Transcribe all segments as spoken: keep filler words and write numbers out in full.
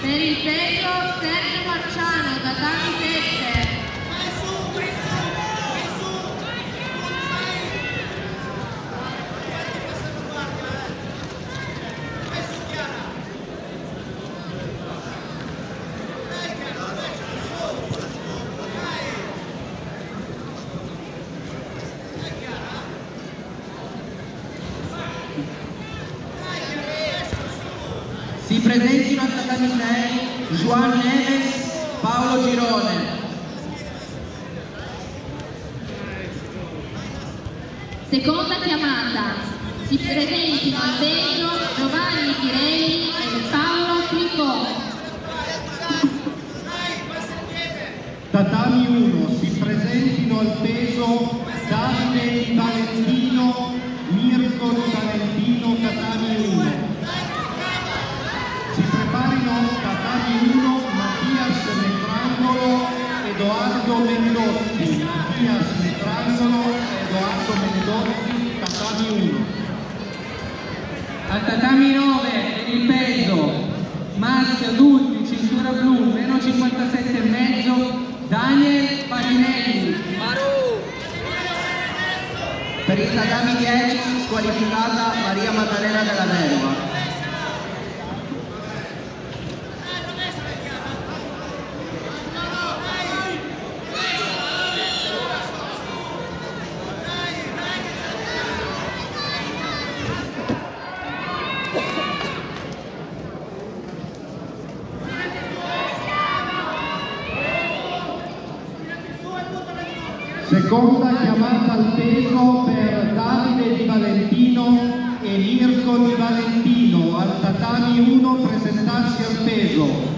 Per il peso Sergio Marciano, tatami sette. Si presentino al tatami sei Juan Neves, Paolo Girone. Seconda chiamata. Si presentino al peso Giovanni Pirelli e Paolo Tricò. Tatami uno, si presentino al peso Davide Di Valentino, Mirko Di Valentino, tatami uno. Si preparino tatami uno, Mattias Metrangolo, Edoardo Mendozzi. Mattias Metrangolo, Edoardo Mendozzi, tatami uno. Al tatami nove per il peso maschio adulti cintura blu meno cinquantasette e mezzo Daniel Farinelli. Per il tatami dieci squalificata Maria Maddalena della Vedova. Seconda chiamata al peso per Davide Di Valentino e Mirko Di Valentino. Al tatami uno presentarsi al peso.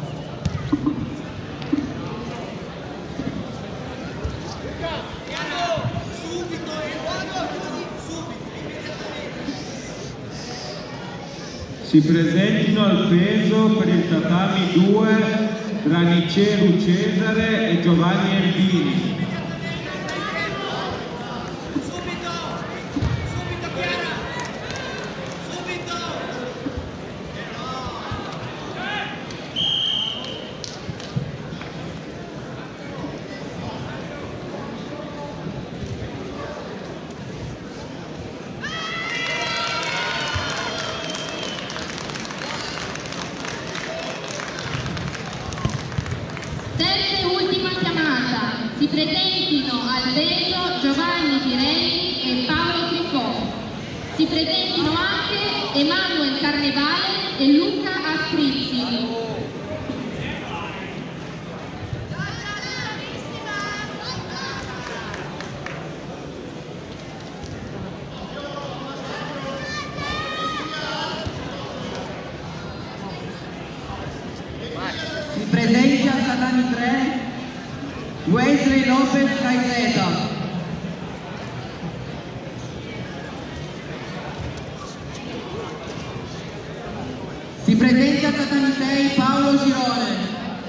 Si presentino al peso per il tatami due Graniceru Cesare e Giovanni Elvini. Terza e ultima chiamata. Si presentino al peso Giovanni Pirelli e Paolo Tricò. Si presentino anche Emanuele Carnevale e Luca Ascrizzi. Si presenti al tatami tre Wesley Lopez Caizeta. Si presenti al tatami sei Paolo Girone.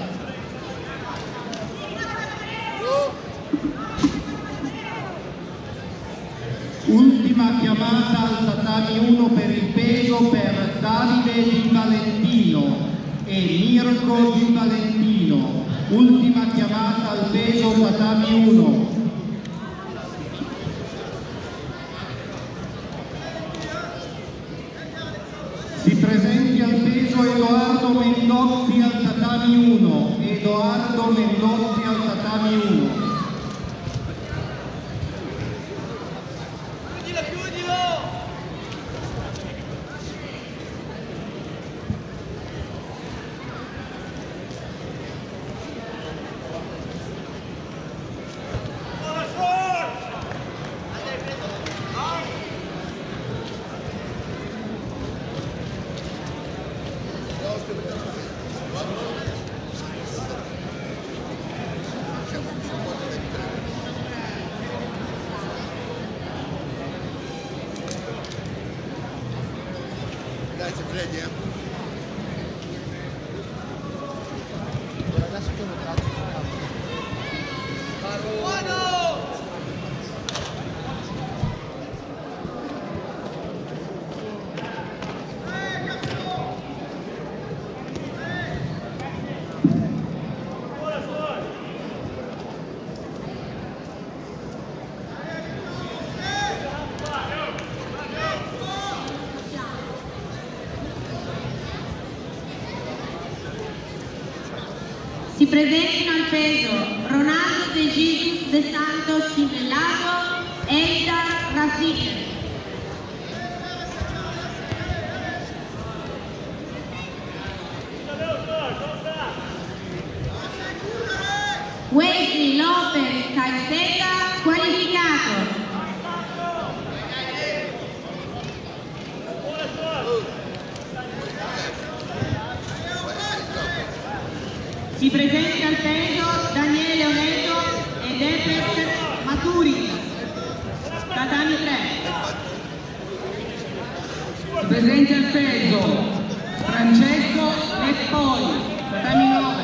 Ultima chiamata al tatami uno per il peso per Davide Di Valentino e Mirko Di Valentino. Ultima chiamata al peso tatami uno. Si presenti al peso Edoardo Mendozzi al tatami uno. Edoardo Mendozzi al tatami uno. Dai, ci credi, eh? Adesso che lo tratto. Si presentino al peso Ronaldo de Jesus de Santos Cintellato e Eldar Rafine. Wesley Lopez Calzetta qualificato. Si presenti al peso Daniele Oneto ed Efes Maturi, tatami tre. Si presenti al peso Francesco Leppoi, tatami nove.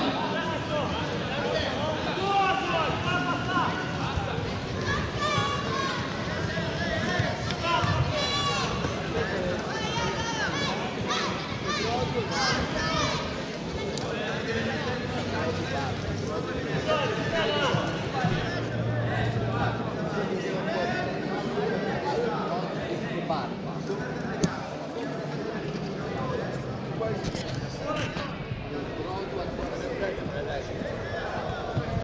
Barba.